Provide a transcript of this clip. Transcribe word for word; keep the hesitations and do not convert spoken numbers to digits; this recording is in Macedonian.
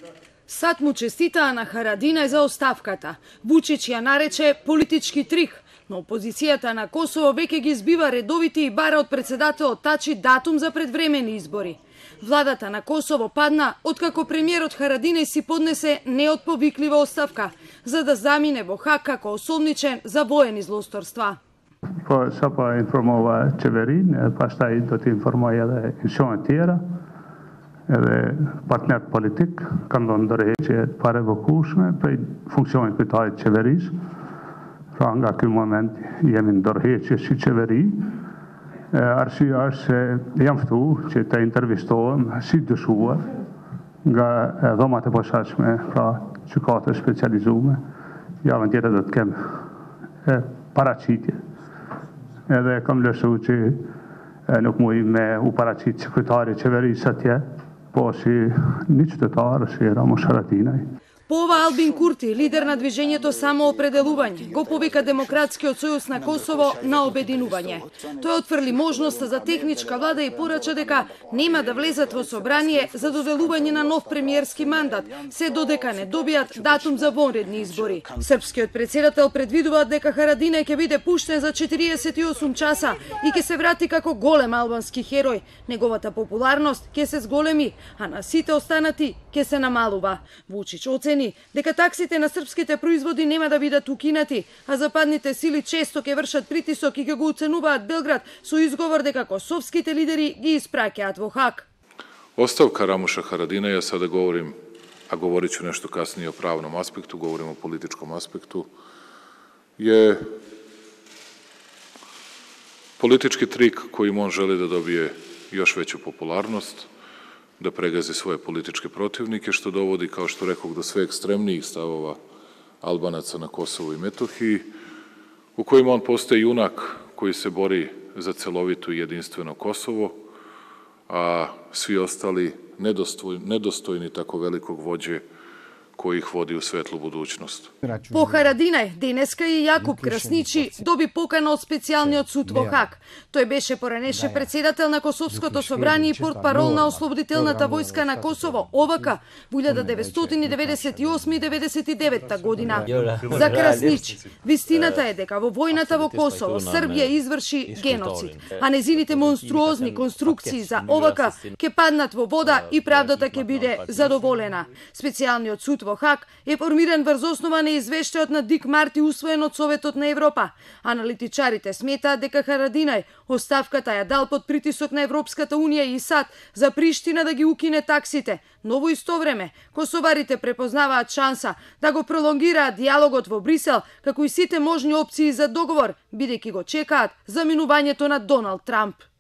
Сад му честитаа на Харадинај за оставката. Вучич ја нарече политички трик, но опозицијата на Косово веќе ги избива редовите и бара од председателот Тачи датум за предвремени избори. Владата на Косово падна откако премиерот Харадинај си поднесе неотповиклива оставка, за да замине во Хаг како осомничен за воени злосторства. Po sapo informova qeverinë, pastaj do të informoj edhe institucionet tjera, edhe partnerët politik kanë dhënë ndërheqje të parevokueshme prej funksionit kryetarit të qeverisë. Pra nga ky moment jemi në ndërheqje si qeveri. Arsyeja është se jam ftuar që të intervistohem si dyshuar nga dhomat e posaçme, pra gjykate specializuar. Javën tjetër do të kem paraqitje. Edhe kam lëshu që nuk muj me u paraqit sekretari i qeverisë atje, po si një qytetar, si Ramush Haradinaj. По ова Албин Курти, лидер на движењето Самоопределување, го повика Демократскиот сојуз на Косово на обединување. Тој отфрли можноста за техничка влада и порача дека нема да влезат во собрание за доделување на нов премиерски мандат, се додека не добијат датум за вонредни избори. Српскиот претседател предвидува дека Харадинај ќе биде пуштен за четириесет и осум часа и ќе се врати како голем албански херој. Неговата популарност ќе се зголеми, а на сите останати ќе се намалува. Вучич оцени дека таксите на српските производи нема да бидат укинати, а западните сили често ќе вршат притисок и ќе го уценуваат Белград со изговор дека косовските лидери ги испраќаат во Хаг. Оставка Рамуша Харадинаја, sada govorim, a govorit ću nešto kasnije o pravnom aspektu, govorim o političkom aspektu, je politički trik kojim on želi da dobije još veću popularnost, da pregazi svoje političke protivnike, što dovodi, kao što rekao, do sve ekstremnijih stavova Albanaca na Kosovu i Metohiji, u kojima on postaje junak koji se bori za celovito i jedinstveno Kosovo, a svi ostali nedostojni tako velikog vođe koji ih vodi u svetlu budućnost. По Харадинај, денеска и Јакуп Красничи доби покана од специјалниот суд во Хаг. Тој беше поранеше председател на Косовското собрание и портпарол на Ослободителната војска на Косово, О В К, во илјада деветстотини деветдесет и осма и деветдесет и девета година. За Красничи, вистината е дека во војната во Косово Србија изврши геноцид, а незините монструозни конструкции за О В К ќе паднат во вода и правдата ќе биде задоволена. Специјалниот суд во Хаг е формиран врз основа на извештајот на Дик Марти усвоен од Советот на Европа. Аналитичарите сметаат дека Харадинај оставката ја дал под притисок на Европската унија и САД за Приштина да ги укине таксите, но во исто време косоварите препознаваат шанса да го пролонгираат диалогот во Брисел, како и сите можни опции за договор, бидејќи го чекаат заминувањето на Доналд Трамп.